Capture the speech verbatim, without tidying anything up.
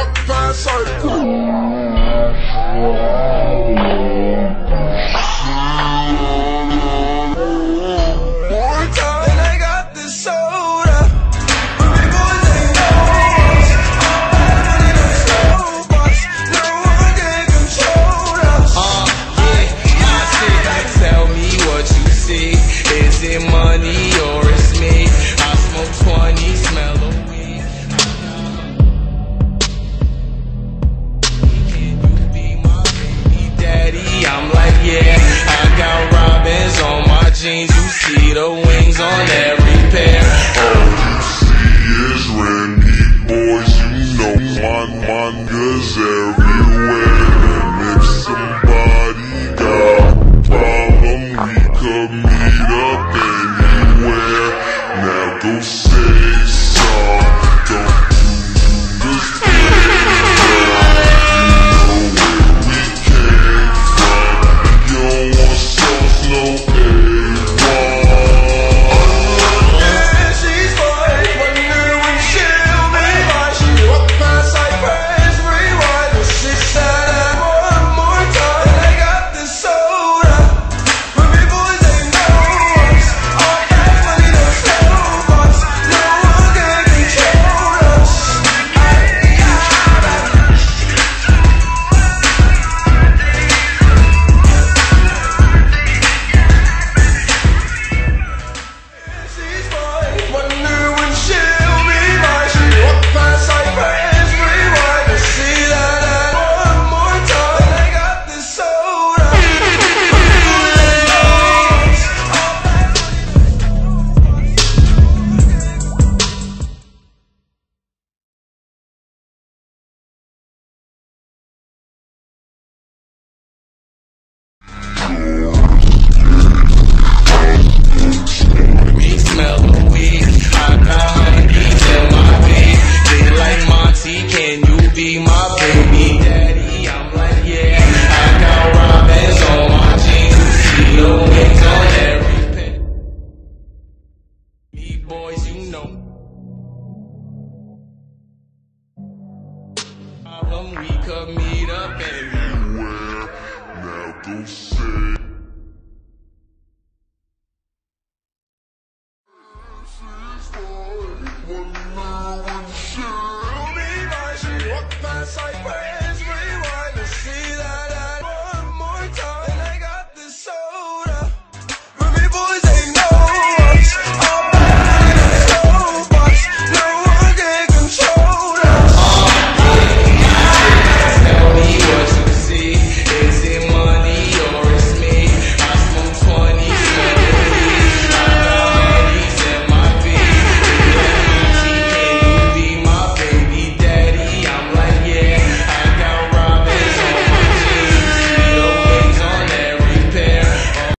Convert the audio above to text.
walk past sight. Money or it's me. I smoke twenty, smell the weed. Can you be my baby daddy? I'm like, yeah. I got robins on my jeans. You see the wings on every pair. All you see is Randy boys. You know my mangas everywhere. And if somebody got a problem, we could meet up anywhere. Now go say something. Don't you just play You know where we came from. You don't want sauce, no A one. Yeah, she's fine. Wonder when she'll be mine. She walk past like praise, rewind the shit that one more time. And I got this soda. When people say no us, all that money don't help us. No one can control us. She's fine. Wonder when she'll be mine. She walk past like praise, rewind to see that one more time. And I got this soda. When people say no us, all that Me smell the weed. I got honeybees in my veins. They like Monty, can you be my baby daddy? I'm like, yeah. I got robins on my jeans. You see the wings on every pair. Me boys, you know. Problem, we could meet up anywhere. Now go say. She's fine. Wonder when she'll be mine. She walk past like praise.